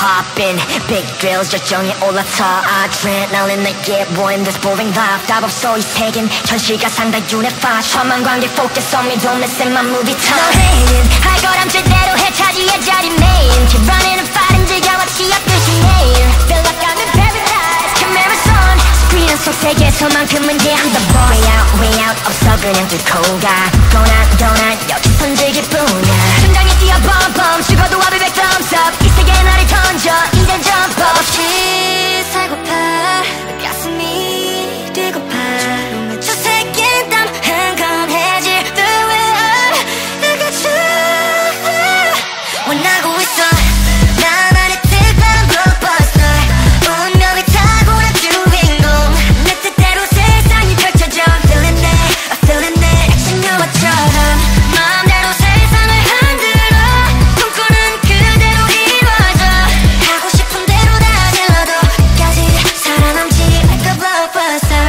hopping big thrills 열정이 올라타 adrenaline 내게 보인 this boring life 답 없어 이 세계는 현실과 상당히 unified 천만 관객 focus on me don't miss in my movie time 너희는 할 거람 제대로 해 차지해 자리 main keep running and fighting 즐겨왔지 앞듯이 매일 feel like I'm in paradise camera's on screen 속 세계에서만큼은 yeah I'm the boss way out 없어 그냥 뚫고 가 Go not 여기선 즐길 뿐이야 심장이 뛰어 bum bum 죽어도 I'll be back thumbs up 이 세계에 나를 던져 이젠 jump up 없이 살고파 가슴이 뛰고파 저 새끼 땀 흥건해질 the way 내가 주 원하고 있어 나만의 특별한 blockbuster 운명을 타고난 주인공 내 뜻대로 세상이 펼쳐져 Feeling it 액션 영화처럼 마음대로 세상을 흔들어 꿈꾸는 그대로 이루어져 하고 싶은 대로 다 질러도 끝까지 살아남지 like a blockbuster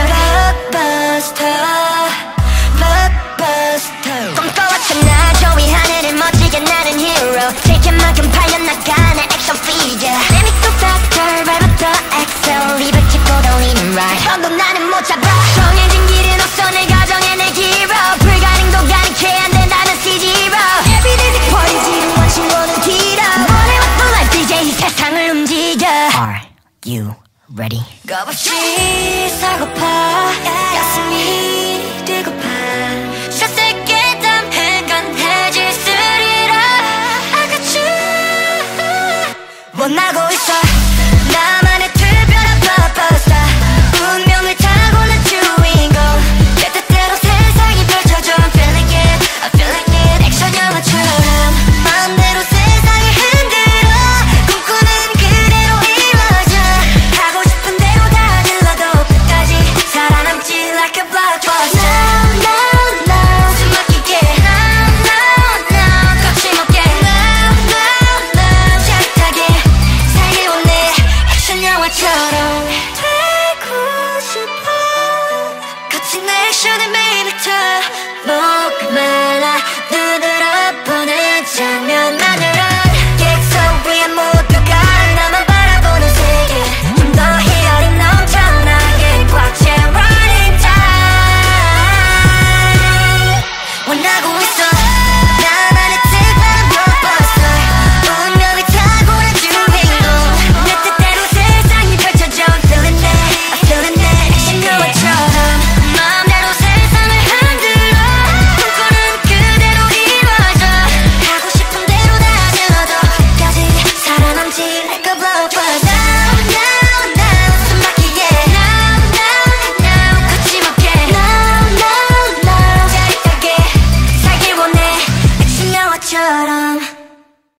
꿈꿔왔잖아 저 위 하늘을 멋지게 나는 hero 질캔만큼 팔려나가는 액션 figure Let me go faster right up the excel 입을 짚고 돌리는 ride 형도 나는 못 잡아 정해진 길은 없어 내 가정의 내 hero 불가능도 가능해 안 된다는 C0 Everyday 내 party 지루한 신호는 뒤로 원해왔던 life DJ 이 세상을 움직여 Are you ready? 겁없이 살고파